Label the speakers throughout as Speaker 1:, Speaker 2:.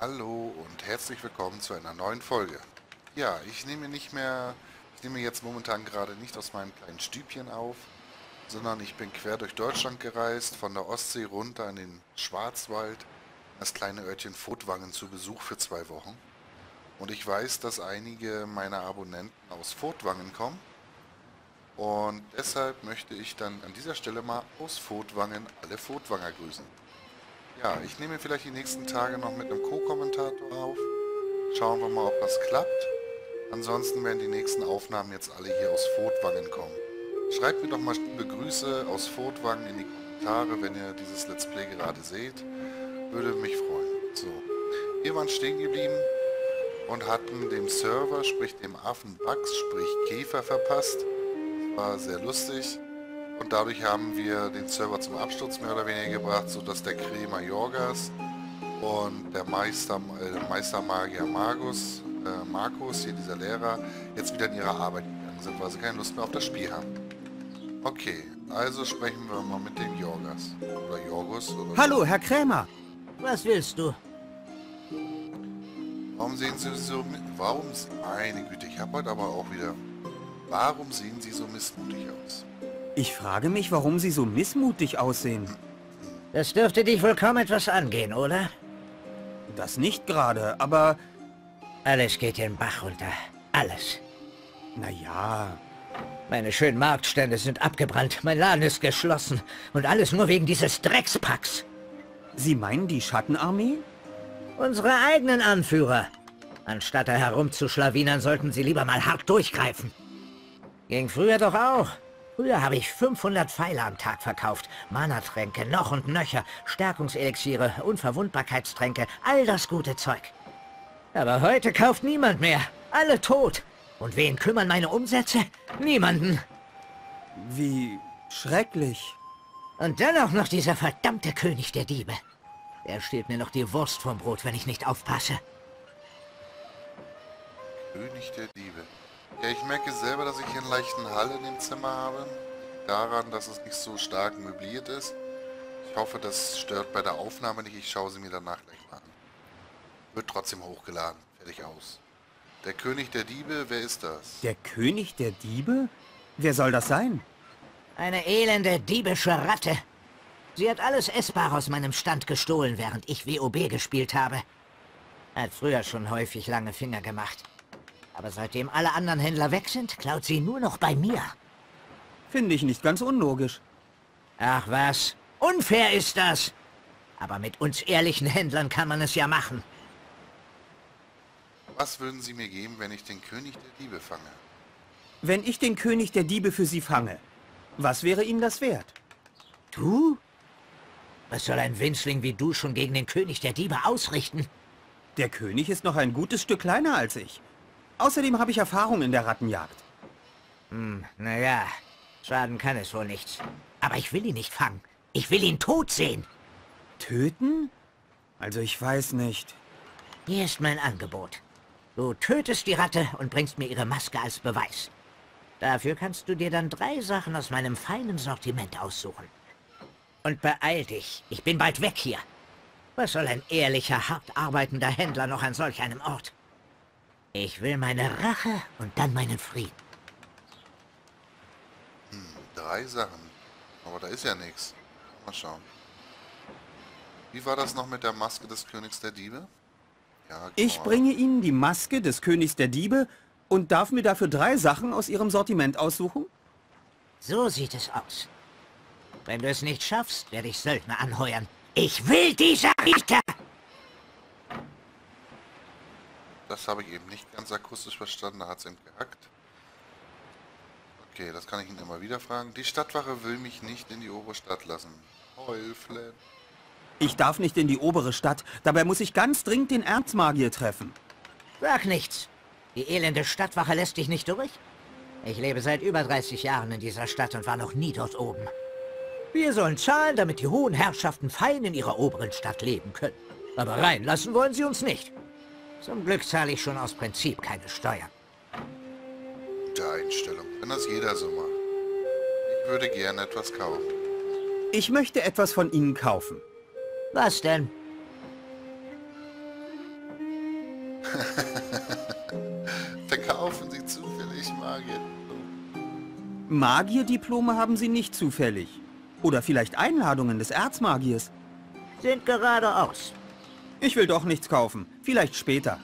Speaker 1: Hallo und herzlich willkommen zu einer neuen Folge. Ja, ich nehme jetzt momentan gerade nicht aus meinem kleinen Stübchen auf, sondern ich bin quer durch Deutschland gereist, von der Ostsee runter in den Schwarzwald, in das kleine Örtchen Furtwangen zu Besuch für 2 Wochen. Und ich weiß, dass einige meiner Abonnenten aus Furtwangen kommen und deshalb möchte ich dann an dieser Stelle mal aus Furtwangen alle Furtwanger grüßen. Ja, ich nehme vielleicht die nächsten Tage noch mit einem Co-Kommentator auf. Schauen wir mal, ob das klappt. Ansonsten werden die nächsten Aufnahmen jetzt alle hier aus Furtwangen kommen. Schreibt mir doch mal liebe Grüße aus Furtwangen in die Kommentare, wenn ihr dieses Let's Play gerade seht. Würde mich freuen. So, wir waren stehen geblieben und hatten dem Server, sprich dem Affen Bugs, sprich Käfer verpasst. War sehr lustig. Und dadurch haben wir den Server zum Absturz mehr oder weniger gebracht, sodass der Krämer Jorgas und der Meistermagier Markus, hier dieser Lehrer, jetzt wieder in ihre Arbeit gegangen sind, weil sie keine Lust mehr auf das Spiel haben. Okay, also sprechen wir mal mit dem Jorgas. Oder Jorgus. Oder
Speaker 2: Hallo, Herr Krämer.
Speaker 3: Was willst du?
Speaker 1: Warum sehen Sie so... Meine Güte, ich habe heute aber auch wieder... Warum sehen Sie so missmutig aus?
Speaker 2: Ich frage mich, warum Sie so missmutig aussehen.
Speaker 3: Das dürfte dich wohl kaum etwas angehen, oder?
Speaker 2: Das nicht gerade, aber...
Speaker 3: Alles geht den Bach runter. Alles.
Speaker 2: Naja...
Speaker 3: Meine schönen Marktstände sind abgebrannt, mein Laden ist geschlossen. Und alles nur wegen dieses Dreckspacks.
Speaker 2: Sie meinen die Schattenarmee?
Speaker 3: Unsere eigenen Anführer. Anstatt da herumzuschlawinern, sollten sie lieber mal hart durchgreifen. Ging früher doch auch. Früher habe ich 500 Pfeile am Tag verkauft. Mana-Tränke, noch und nöcher, Stärkungselixiere, Unverwundbarkeitstränke, all das gute Zeug. Aber heute kauft niemand mehr. Alle tot. Und wen kümmern meine Umsätze? Niemanden.
Speaker 2: Wie schrecklich.
Speaker 3: Und dann auch noch dieser verdammte König der Diebe. Der stiehlt mir noch die Wurst vom Brot, wenn ich nicht aufpasse.
Speaker 1: König der Diebe. Ja, ich merke selber, dass ich hier einen leichten Hall in dem Zimmer habe. Daran, dass es nicht so stark möbliert ist. Ich hoffe, das stört bei der Aufnahme nicht. Ich schaue sie mir danach gleich mal an. Wird trotzdem hochgeladen. Fertig aus. Der König der Diebe, wer ist das?
Speaker 2: Der König der Diebe? Wer soll das sein?
Speaker 3: Eine elende, diebische Ratte. Sie hat alles Essbare aus meinem Stand gestohlen, während ich WoB gespielt habe. Hat früher schon häufig lange Finger gemacht. Aber seitdem alle anderen Händler weg sind, klaut sie nur noch bei mir.
Speaker 2: Finde ich nicht ganz unlogisch.
Speaker 3: Ach was, unfair ist das. Aber mit uns ehrlichen Händlern kann man es ja machen.
Speaker 1: Was würden Sie mir geben, wenn ich den König der Diebe fange?
Speaker 2: Wenn ich den König der Diebe für Sie fange, was wäre Ihnen das wert?
Speaker 3: Du? Was soll ein Winzling wie du schon gegen den König der Diebe ausrichten?
Speaker 2: Der König ist noch ein gutes Stück kleiner als ich. Außerdem habe ich Erfahrung in der Rattenjagd.
Speaker 3: Naja, schaden kann es wohl nichts. Aber ich will ihn nicht fangen. Ich will ihn tot sehen.
Speaker 2: Töten? Also ich weiß nicht.
Speaker 3: Hier ist mein Angebot. Du tötest die Ratte und bringst mir ihre Maske als Beweis. Dafür kannst du dir dann 3 Sachen aus meinem feinen Sortiment aussuchen. Und beeil dich, ich bin bald weg hier. Was soll ein ehrlicher, hart arbeitender Händler noch an solch einem Ort? Ich will meine Rache und dann meinen Frieden.
Speaker 1: 3 Sachen. Aber da ist ja nichts. Mal schauen. Wie war das noch mit der Maske des Königs der Diebe? Ja,
Speaker 2: Ich bringe Ihnen die Maske des Königs der Diebe und darf mir dafür 3 Sachen aus Ihrem Sortiment aussuchen?
Speaker 3: So sieht es aus. Wenn du es nicht schaffst, werde ich Söldner anheuern. Ich will diese Ratte!
Speaker 1: Das habe ich eben nicht ganz akustisch verstanden, da hat es eben gehackt. Okay, das kann ich ihn immer wieder fragen. Die Stadtwache will mich nicht in die obere Stadt lassen. Heulflat.
Speaker 2: Ich darf nicht in die obere Stadt. Dabei muss ich ganz dringend den Erzmagier treffen.
Speaker 3: Sag nichts. Die elende Stadtwache lässt dich nicht durch? Ich lebe seit über 30 Jahren in dieser Stadt und war noch nie dort oben. Wir sollen zahlen, damit die hohen Herrschaften fein in ihrer oberen Stadt leben können. Aber reinlassen wollen sie uns nicht. Zum Glück zahle ich schon aus Prinzip keine Steuern.
Speaker 1: Gute Einstellung, wenn das jeder so macht. Ich würde gerne etwas kaufen.
Speaker 2: Ich möchte etwas von Ihnen kaufen.
Speaker 3: Was denn?
Speaker 1: Verkaufen Sie zufällig Magier?
Speaker 2: Magierdiplome haben Sie nicht zufällig. Oder vielleicht Einladungen des Erzmagiers.
Speaker 3: Sind geradeaus.
Speaker 2: Ich will doch nichts kaufen. Vielleicht später.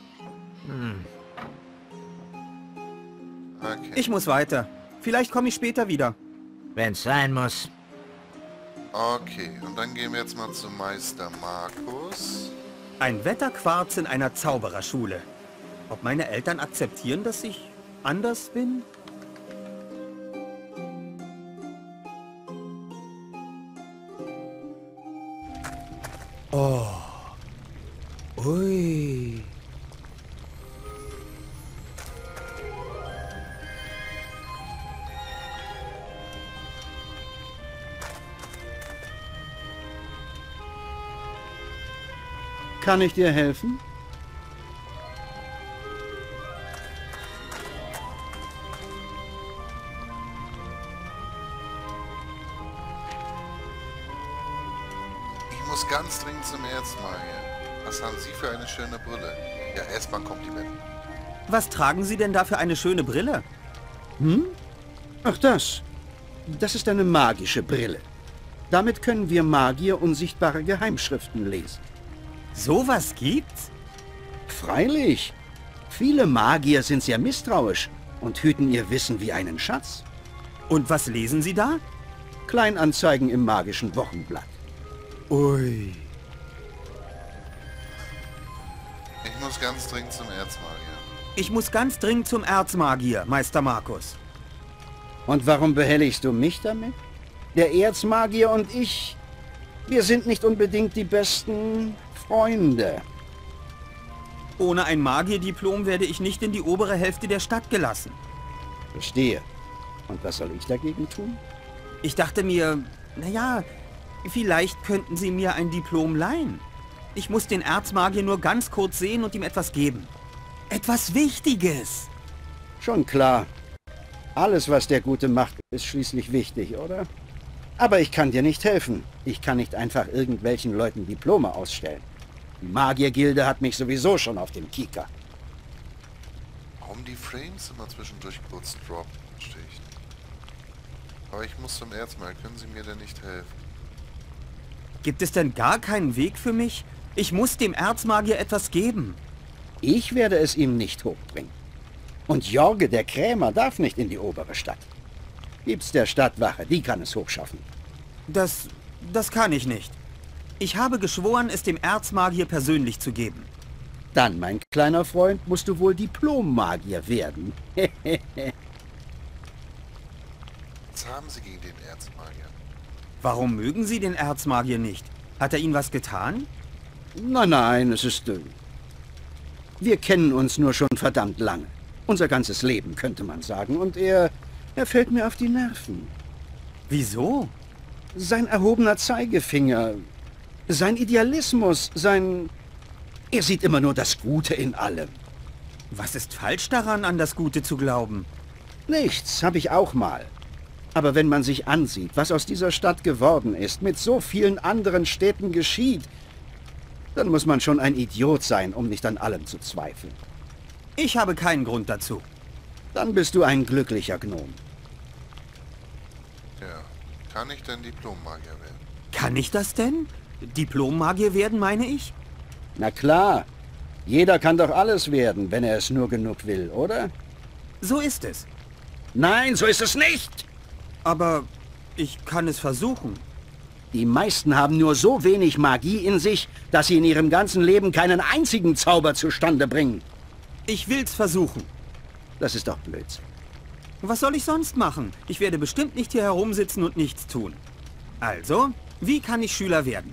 Speaker 1: Okay.
Speaker 2: Ich muss weiter. Vielleicht komme ich später wieder.
Speaker 3: Wenn's sein muss.
Speaker 1: Okay, und dann gehen wir jetzt mal zu Meister Markus.
Speaker 2: Ein Wetterquarz in einer Zaubererschule. Ob meine Eltern akzeptieren, dass ich anders bin? Oh. Ui.
Speaker 4: Kann ich dir helfen?
Speaker 1: Ich muss ganz dringend zum Erzmagier. Was haben Sie für eine schöne Brille? Ja, erstmal ein Kompliment.
Speaker 2: Was tragen Sie denn da für eine schöne Brille?
Speaker 4: Ach das. Das ist eine magische Brille. Damit können wir Magier unsichtbare Geheimschriften lesen.
Speaker 2: Sowas gibt's?
Speaker 4: Freilich. Viele Magier sind sehr misstrauisch und hüten ihr Wissen wie einen Schatz.
Speaker 2: Und was lesen Sie da?
Speaker 4: Kleinanzeigen im magischen Wochenblatt.
Speaker 2: Ui.
Speaker 1: Ich muss ganz dringend zum Erzmagier.
Speaker 2: Ich muss ganz dringend zum Erzmagier, Meister Markus.
Speaker 4: Und warum behelligst du mich damit? Der Erzmagier und ich, wir sind nicht unbedingt die besten Freunde.
Speaker 2: Ohne ein Magierdiplom werde ich nicht in die obere Hälfte der Stadt gelassen.
Speaker 4: Verstehe. Und was soll ich dagegen tun?
Speaker 2: Ich dachte mir, naja, vielleicht könnten Sie mir ein Diplom leihen. Ich muss den Erzmagier nur ganz kurz sehen und ihm etwas geben. Etwas Wichtiges.
Speaker 4: Schon klar. Alles, was der Gute macht, ist schließlich wichtig, oder? Aber ich kann dir nicht helfen. Ich kann nicht einfach irgendwelchen Leuten Diplome ausstellen. Die Magiergilde hat mich sowieso schon auf dem Kieker.
Speaker 1: Warum die Frames immer zwischendurch kurz droppen, verstehe ich nicht. Aber ich muss zum Erzmagier. Können Sie mir denn nicht helfen?
Speaker 2: Gibt es denn gar keinen Weg für mich? Ich muss dem Erzmagier etwas geben.
Speaker 4: Ich werde es ihm nicht hochbringen. Und Jorge, der Krämer, darf nicht in die obere Stadt. Gibt's der Stadtwache, die kann es hochschaffen.
Speaker 2: Das kann ich nicht. Ich habe geschworen, es dem Erzmagier persönlich zu geben.
Speaker 4: Dann, mein kleiner Freund, musst du wohl Diplommagier werden.
Speaker 1: Was haben Sie gegen den Erzmagier?
Speaker 2: Warum mögen Sie den Erzmagier nicht? Hat er Ihnen was getan?
Speaker 4: Nein, es ist... wir kennen uns nur schon verdammt lange. Unser ganzes Leben, könnte man sagen. Und er fällt mir auf die Nerven.
Speaker 2: Wieso?
Speaker 4: Sein erhobener Zeigefinger, sein Idealismus, er sieht immer nur das Gute in allem.
Speaker 2: Was ist falsch daran, an das Gute zu glauben?
Speaker 4: Nichts, habe ich auch mal. Aber wenn man sich ansieht, was aus dieser Stadt geworden ist, mit so vielen anderen Städten geschieht, dann muss man schon ein Idiot sein, um nicht an allem zu zweifeln.
Speaker 2: Ich habe keinen Grund dazu.
Speaker 4: Dann bist du ein glücklicher Gnom.
Speaker 1: Ja. Kann ich denn Diplommagier werden?
Speaker 2: Kann ich das denn? Diplommagier werden, meine ich?
Speaker 4: Na klar, jeder kann doch alles werden, wenn er es nur genug will, oder?
Speaker 2: So ist es.
Speaker 4: Nein, so ist es nicht!
Speaker 2: Aber ich kann es versuchen.
Speaker 4: Die meisten haben nur so wenig Magie in sich, dass sie in ihrem ganzen Leben keinen einzigen Zauber zustande bringen.
Speaker 2: Ich will's versuchen.
Speaker 4: Das ist doch Blödsinn.
Speaker 2: Was soll ich sonst machen? Ich werde bestimmt nicht hier herumsitzen und nichts tun. Also, wie kann ich Schüler werden?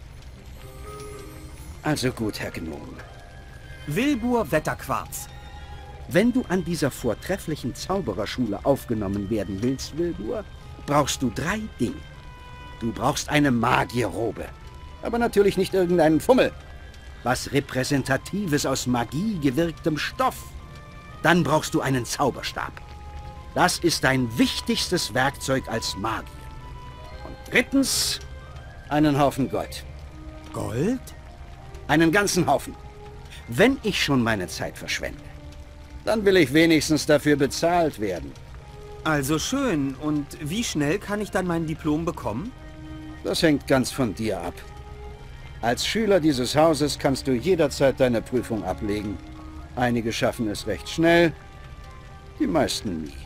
Speaker 4: Also gut, Herr Gnom.
Speaker 2: Wilbur Wetterquarz.
Speaker 4: Wenn du an dieser vortrefflichen Zaubererschule aufgenommen werden willst, Wilbur, brauchst du 3 Dinge. Du brauchst eine Magierrobe. Aber natürlich nicht irgendeinen Fummel. Was Repräsentatives aus Magie gewirktem Stoff. Dann brauchst du einen Zauberstab. Das ist dein wichtigstes Werkzeug als Magier. Und drittens, einen Haufen Gold.
Speaker 2: Gold?
Speaker 4: Einen ganzen Haufen. wenn ich schon meine Zeit verschwende, dann will ich wenigstens dafür bezahlt werden.
Speaker 2: Also schön. Und wie schnell kann ich dann mein Diplom bekommen?
Speaker 4: Das hängt ganz von dir ab. Als Schüler dieses Hauses kannst du jederzeit deine Prüfung ablegen. Einige schaffen es recht schnell, die meisten nie.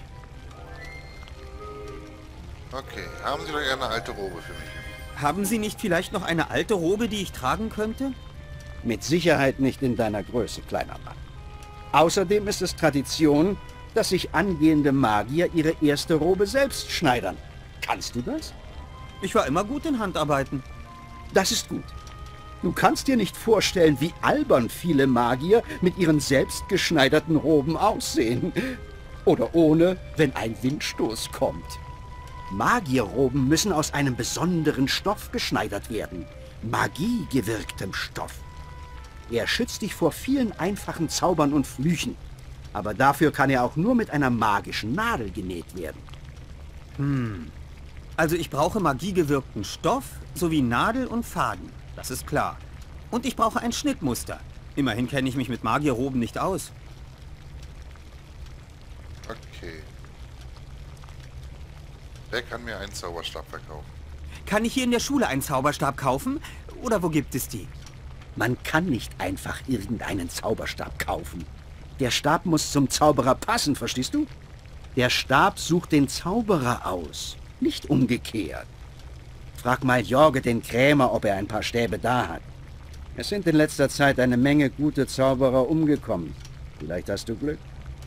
Speaker 1: Okay, haben Sie doch eine alte Robe für mich?
Speaker 2: Haben Sie nicht vielleicht noch eine alte Robe, die ich tragen könnte?
Speaker 4: Mit Sicherheit nicht in deiner Größe, kleiner Mann. Außerdem ist es Tradition, dass sich angehende Magier ihre erste Robe selbst schneidern. Kannst du das?
Speaker 2: Ich war immer gut in Handarbeiten.
Speaker 4: Das ist gut. Du kannst dir nicht vorstellen, wie albern viele Magier mit ihren selbst geschneiderten Roben aussehen. Oder ohne, wenn ein Windstoß kommt. Magierroben müssen aus einem besonderen Stoff geschneidert werden. Magiegewirktem Stoff. Er schützt dich vor vielen einfachen Zaubern und Flüchen. Aber dafür kann er auch nur mit einer magischen Nadel genäht werden.
Speaker 2: Also ich brauche magiegewirkten Stoff sowie Nadel und Faden. Das ist klar. Und ich brauche ein Schnittmuster. Immerhin kenne ich mich mit Magierroben nicht aus.
Speaker 1: Okay. Wer kann mir einen Zauberstab verkaufen?
Speaker 2: Kann ich hier in der Schule einen Zauberstab kaufen? Oder wo gibt es die?
Speaker 4: Man kann nicht einfach irgendeinen Zauberstab kaufen. Der Stab muss zum Zauberer passen, verstehst du? Der Stab sucht den Zauberer aus, nicht umgekehrt. Frag mal Jorge den Krämer, ob er ein paar Stäbe da hat. Es sind in letzter Zeit eine Menge gute Zauberer umgekommen. Vielleicht hast du Glück.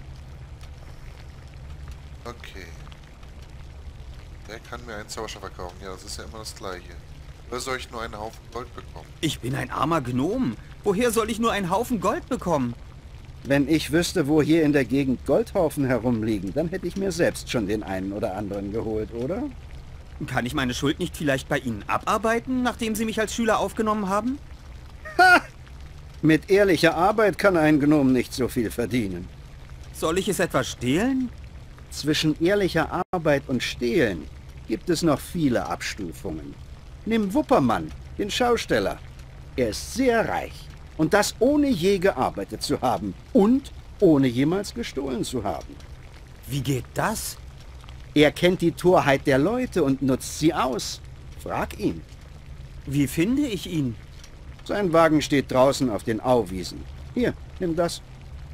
Speaker 1: Okay. Wer kann mir einen Zauberstab verkaufen? Ja, das ist ja immer das Gleiche. Oder soll ich nur einen Haufen Gold bekommen?
Speaker 2: Ich bin ein armer Gnom. Woher soll ich nur einen Haufen Gold bekommen?
Speaker 4: Wenn ich wüsste, wo hier in der Gegend Goldhaufen herumliegen, dann hätte ich mir selbst schon den einen oder anderen geholt, oder?
Speaker 2: Kann ich meine Schuld nicht vielleicht bei Ihnen abarbeiten, nachdem Sie mich als Schüler aufgenommen haben?
Speaker 4: Ha! Mit ehrlicher Arbeit kann ein Gnom nicht so viel verdienen.
Speaker 2: Soll ich es etwa stehlen?
Speaker 4: Zwischen ehrlicher Arbeit und Stehlen gibt es noch viele Abstufungen. Nimm Wuppermann, den Schausteller. Er ist sehr reich. Und das ohne je gearbeitet zu haben. Und ohne jemals gestohlen zu haben.
Speaker 2: Wie geht das?
Speaker 4: Er kennt die Torheit der Leute und nutzt sie aus. Frag ihn.
Speaker 2: Wie finde ich ihn?
Speaker 4: Sein Wagen steht draußen auf den Auwiesen. Hier, nimm das.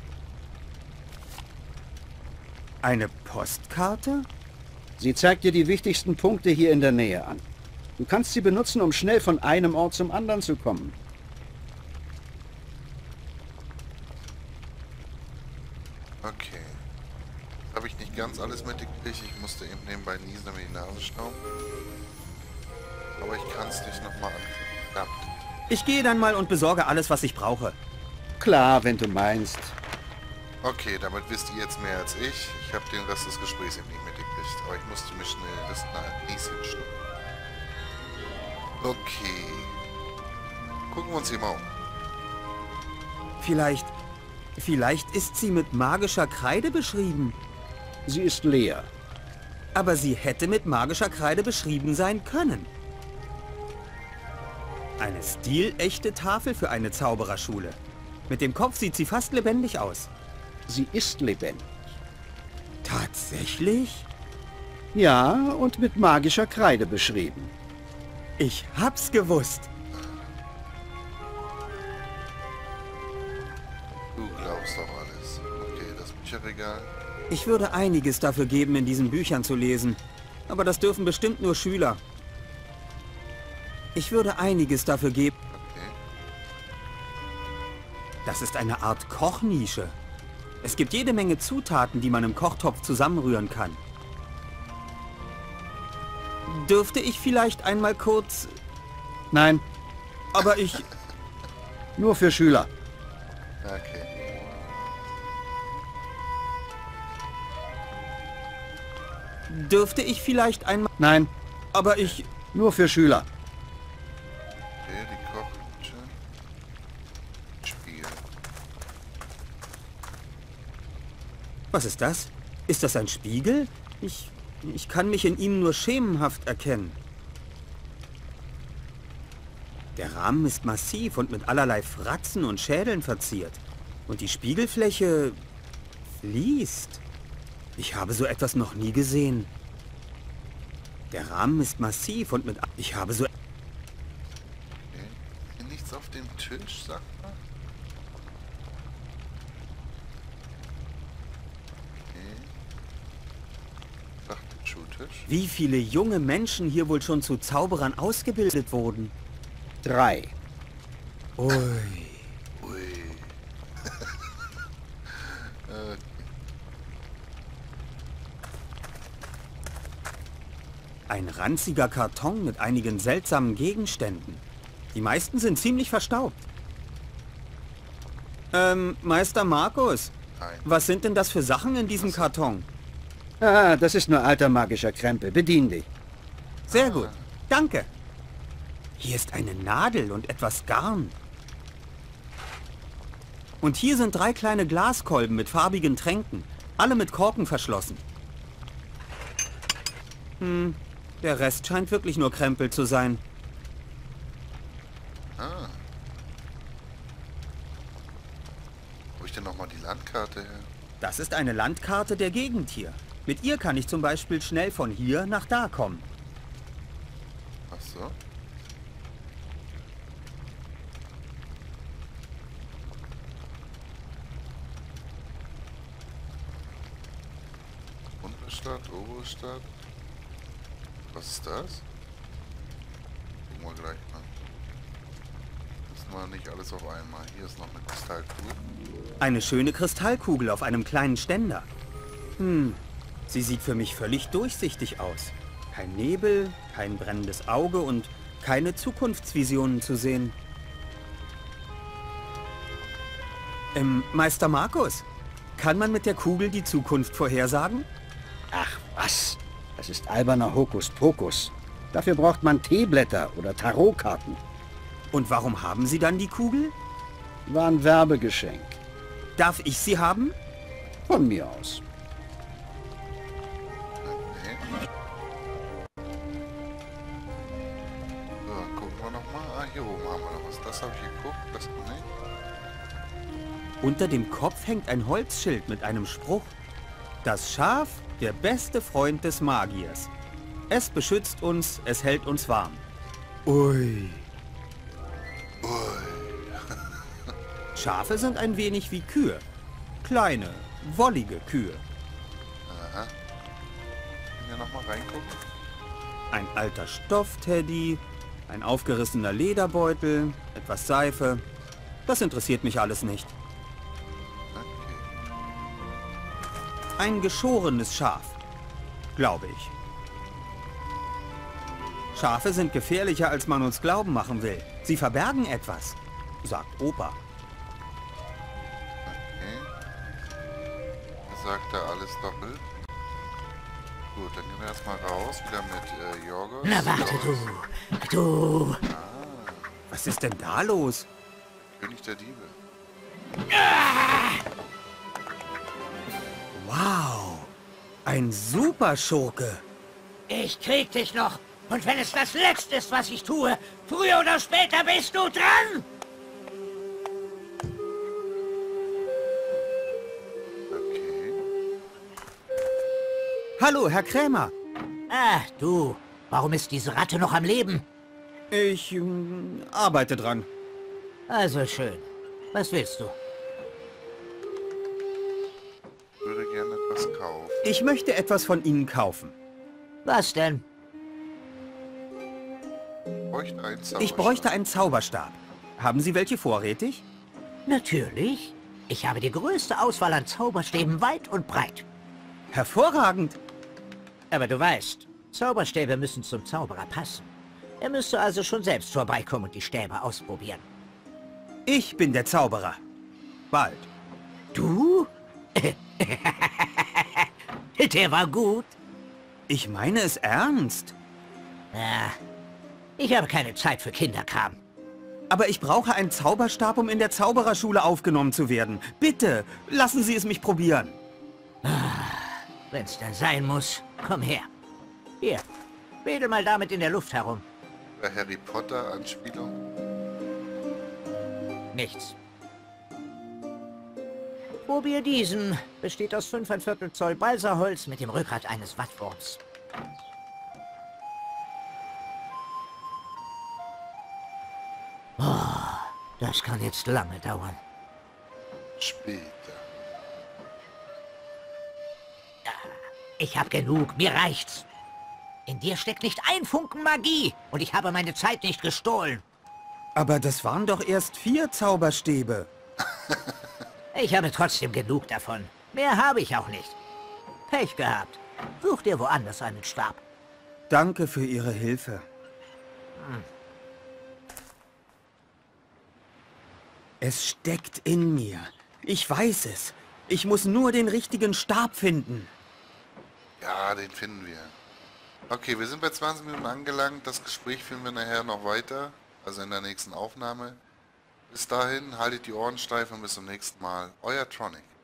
Speaker 2: Eine Postkarte?
Speaker 4: Sie zeigt dir die wichtigsten Punkte hier in der Nähe an. Du kannst sie benutzen, um schnell von einem Ort zum anderen zu kommen.
Speaker 1: Okay. Habe ich nicht ganz alles mitgekriegt. Ich musste eben nebenbei niesen, damit die Nase schnauben. Aber ich kann es nicht nochmal anklicken. Verdammt.
Speaker 2: Ich gehe dann mal und besorge alles, was ich brauche.
Speaker 4: Klar, wenn du meinst.
Speaker 1: Okay, damit wisst ihr jetzt mehr als ich. Ich habe den Rest des Gesprächs eben nicht mitgekriegt. Aber ich musste mir schnell das Nies hinschnuppen. Okay. Gucken wir uns hier mal um.
Speaker 2: Vielleicht ist sie mit magischer Kreide beschrieben.
Speaker 4: Sie ist leer.
Speaker 2: Aber sie hätte mit magischer Kreide beschrieben sein können. Eine stilechte Tafel für eine Zaubererschule. Mit dem Kopf sieht sie fast lebendig aus.
Speaker 4: Sie ist lebendig.
Speaker 2: Tatsächlich?
Speaker 4: Ja, und mit magischer Kreide beschrieben.
Speaker 2: Ich hab's gewusst.
Speaker 1: Du glaubst doch alles. Okay, das Bücherregal.
Speaker 2: Ich würde einiges dafür geben, in diesen Büchern zu lesen. Aber das dürfen bestimmt nur Schüler. Ich würde einiges dafür geben.
Speaker 1: Okay.
Speaker 2: Das ist eine Art Kochnische. Es gibt jede Menge Zutaten, die man im Kochtopf zusammenrühren kann. Dürfte ich vielleicht einmal kurz...
Speaker 4: Nein,
Speaker 2: Aber ich...
Speaker 4: nur für Schüler.
Speaker 1: Okay.
Speaker 2: Dürfte ich vielleicht einmal...
Speaker 4: Nein,
Speaker 2: Aber ich...
Speaker 4: nur für Schüler.
Speaker 1: Okay, die Kochküche. Spiel.
Speaker 2: Was ist das? Ist das ein Spiegel? Ich kann mich in ihm nur schemenhaft erkennen. Der Rahmen ist massiv und mit allerlei Fratzen und Schädeln verziert. Und die Spiegelfläche fließt. Ich habe so etwas noch nie gesehen. Der Rahmen ist massiv und mit... Ich habe so...
Speaker 1: Okay. Hier nichts auf dem Tisch, sag mal. Okay. Sagt der Schultisch.
Speaker 2: Wie viele junge Menschen hier wohl schon zu Zauberern ausgebildet wurden?
Speaker 4: 3.
Speaker 2: Ui.
Speaker 1: Ui.
Speaker 2: Ein ranziger Karton mit einigen seltsamen Gegenständen. Die meisten sind ziemlich verstaubt. Meister Markus,
Speaker 1: Nein.
Speaker 2: was sind denn das für Sachen in diesem Karton?
Speaker 4: Ah, das ist nur alter magischer Krempel. Bedien dich.
Speaker 2: Sehr gut, danke. Hier ist eine Nadel und etwas Garn. Und hier sind 3 kleine Glaskolben mit farbigen Tränken, alle mit Korken verschlossen. Der Rest scheint wirklich nur Krempel zu sein.
Speaker 1: Ah. Wo ich denn nochmal die Landkarte her?
Speaker 2: Das ist eine Landkarte der Gegend hier. Mit ihr kann ich zum Beispiel schnell von hier nach da kommen.
Speaker 1: Ach so. Unterstadt, Oberstadt. Was ist das? Gucken wir gleich mal. Müssen wir nicht alles auf einmal. Hier ist noch eine Kristallkugel.
Speaker 2: Eine schöne Kristallkugel auf einem kleinen Ständer. Sie sieht für mich völlig durchsichtig aus. Kein Nebel, kein brennendes Auge und keine Zukunftsvisionen zu sehen. Meister Markus, kann man mit der Kugel die Zukunft vorhersagen?
Speaker 4: Ach was, das ist alberner Hokuspokus. Dafür braucht man Teeblätter oder Tarotkarten.
Speaker 2: Und warum haben Sie dann die Kugel?
Speaker 4: War ein Werbegeschenk.
Speaker 2: Darf ich sie haben?
Speaker 4: Von mir aus.
Speaker 1: Okay. So, gucken wir nochmal. Ah, hier oben haben wir noch was. Das habe ich geguckt. Das nicht.
Speaker 2: Unter dem Kopf hängt ein Holzschild mit einem Spruch. Das Schaf, der beste Freund des Magiers. Es beschützt uns, es hält uns warm. Ui. Schafe sind ein wenig wie Kühe. Kleine, wollige Kühe.
Speaker 1: Aha. Können wir nochmal reingucken?
Speaker 2: Ein alter Stoffteddy, ein aufgerissener Lederbeutel, etwas Seife. Das interessiert mich alles nicht.
Speaker 1: Okay.
Speaker 2: Ein geschorenes Schaf, glaube ich. Schafe sind gefährlicher, als man uns glauben machen will. Sie verbergen etwas, sagt Opa.
Speaker 1: Sagt er alles doppelt. Gut, dann gehen wir erstmal raus, wieder mit Jorgos.
Speaker 3: Na warte, du.
Speaker 2: Was ist denn da los?
Speaker 1: König der Diebe.
Speaker 2: Wow, ein Superschurke.
Speaker 3: Ich krieg dich noch. Und wenn es das Letzte ist, was ich tue, früher oder später bist du dran.
Speaker 1: Okay.
Speaker 2: Hallo, Herr Krämer.
Speaker 3: Ah, du. Warum ist diese Ratte noch am Leben?
Speaker 2: Ich arbeite dran.
Speaker 3: Also schön. Was willst du?
Speaker 1: Ich würde gerne etwas kaufen.
Speaker 2: Ich möchte etwas von Ihnen kaufen.
Speaker 3: Was denn?
Speaker 1: Ich bräuchte einen Zauberstab.
Speaker 2: Ich bräuchte einen Zauberstab. Haben Sie welche vorrätig?
Speaker 3: Natürlich. Ich habe die größte Auswahl an Zauberstäben weit und breit.
Speaker 2: Hervorragend.
Speaker 3: Aber du weißt, Zauberstäbe müssen zum Zauberer passen. Er müsste also schon selbst vorbeikommen und die Stäbe ausprobieren.
Speaker 2: Ich bin der Zauberer. Bald.
Speaker 3: Du? Der war gut.
Speaker 2: Ich meine es ernst.
Speaker 3: Ja, ich habe keine Zeit für Kinderkram.
Speaker 2: Aber ich brauche einen Zauberstab, um in der Zaubererschule aufgenommen zu werden. Bitte, lassen Sie es mich probieren.
Speaker 3: Wenn es dann sein muss, komm her. Hier, wedel mal damit in der Luft herum.
Speaker 1: Harry Potter Anspielung.
Speaker 3: nichts. Probier diesen. Besteht aus 5¼ Zoll Balsaholz mit dem Rückgrat eines Wattwurms. Oh, das kann jetzt lange dauern.
Speaker 1: Später.
Speaker 3: Ich hab genug, mir reicht's. In dir steckt nicht ein Funken Magie und ich habe meine Zeit nicht gestohlen.
Speaker 2: Aber das waren doch erst 4 Zauberstäbe.
Speaker 3: Ich habe trotzdem genug davon. Mehr habe ich auch nicht. Pech gehabt. Such dir woanders einen Stab.
Speaker 2: Danke für Ihre Hilfe. Es steckt in mir. Ich weiß es. Ich muss nur den richtigen Stab finden.
Speaker 1: Ja, den finden wir. Okay, wir sind bei 20 Minuten angelangt. Das Gespräch führen wir nachher noch weiter. Also in der nächsten Aufnahme. Bis dahin, haltet die Ohren steif und bis zum nächsten Mal. Euer Tronic.